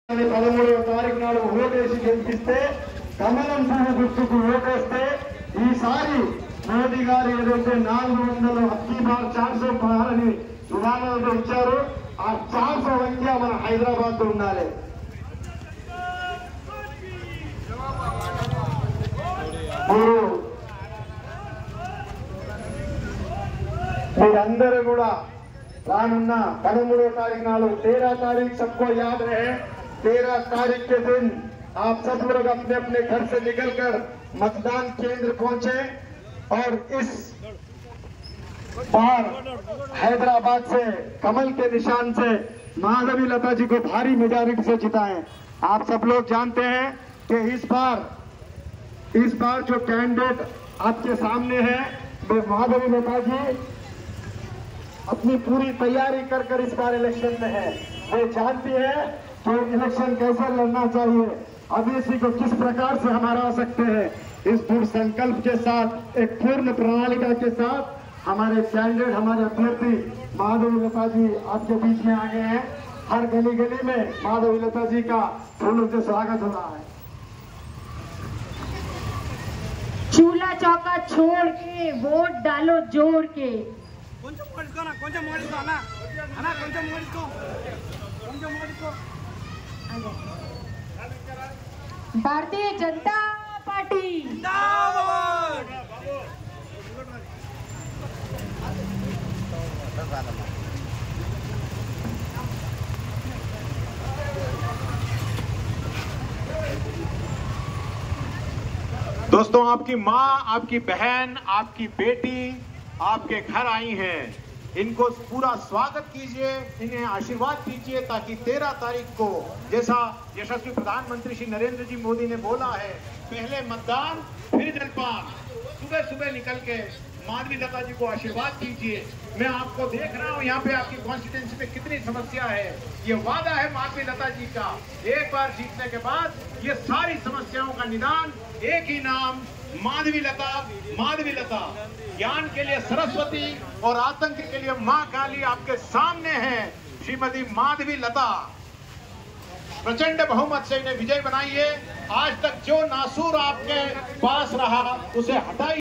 13వ తారీఖు నాడు ఓటేసి గెలిపిస్తే కమలం పువ్వు గుర్తుకు ఓటేస్తే ఈసారి మోదీ గారు ఏదైతే 400 అక్కీ బార్ 400 పార్ అని విధానంలో ఇచ్చారు ఆ 400 సంఖ్య మన హైదరాబాద్ లో ఉండాలి. మీరందరూ కూడా रानुन्ना 13వ तारीख नालू 13 तारीख सबको याद रहे. 13 तारीख के दिन आप सब लोग अपने अपने घर से निकलकर मतदान केंद्र पहुंचे और इस बार हैदराबाद से कमल के निशान से माधवी लता जी को भारी मेजॉरिटी से जिताएं. आप सब लोग जानते हैं कि इस बार जो कैंडिडेट आपके सामने है वो माधवी लता जी अपनी पूरी तैयारी कर इस बार इलेक्शन में है. वो जानती है कि इलेक्शन कैसे लड़ना चाहिए, अभ्यर्थी को किस प्रकार से हम हरा सकते हैं. इस दृढ़ संकल्प के साथ एक पूर्ण प्रणालिका के साथ हमारे कैंडिडेट हमारे अभ्यर्थी माधवी लता जी आपके बीच में आ गए हैं. हर गली गली में माधवी लता जी का फूलों से स्वागत हो रहा है. चूल्हा चौका छोड़ के वोट डालो जोड़ के. भारतीय जनता पार्टी दोस्तों, आपकी माँ, आपकी बहन, आपकी बेटी आपके घर आई हैं. इनको पूरा स्वागत कीजिए, इन्हें आशीर्वाद दीजिए ताकि 13 तारीख को जैसा यशस्वी प्रधानमंत्री श्री नरेंद्र जी मोदी ने बोला है, पहले मतदान फिर जलपान. सुबह सुबह निकल के माधवी लता जी को आशीर्वाद दीजिए. मैं आपको देख रहा हूँ यहाँ पे आपकी कॉन्स्टिट्यूंसी में कितनी समस्या है. ये वादा है माधवी लता जी का, एक बार जीतने के बाद ये सारी समस्याओं का निदान. एक ही नाम, माधवी लता. माधवी लता ज्ञान के लिए सरस्वती और आतंक के लिए मां काली आपके सामने है. श्रीमती माधवी लता प्रचंड बहुमत से इन्हें विजय बनाइए. आज तक जो नासूर आपके पास रहा उसे हटाइए.